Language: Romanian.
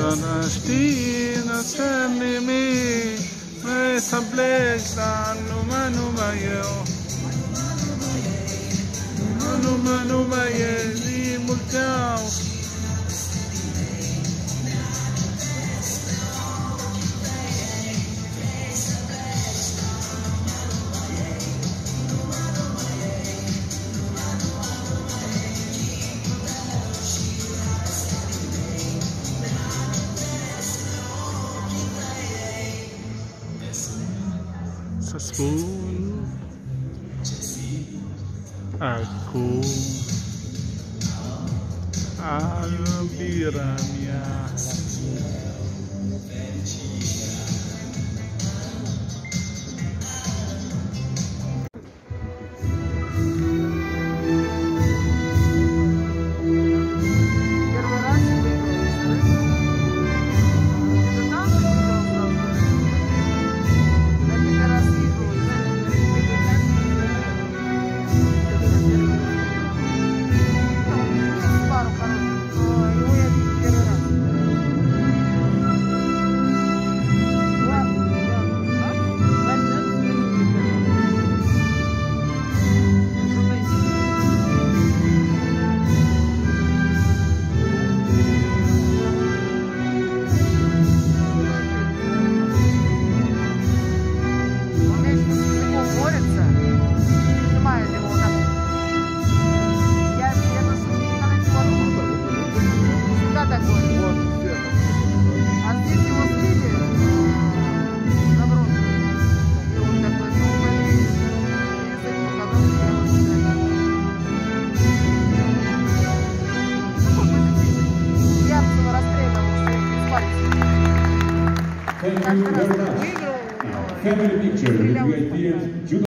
Sarasti na sani mi, me samplek sa numa yo. Numa ye di multao. Sa spoon aku albiramia Thank you very much. Now, family picture with the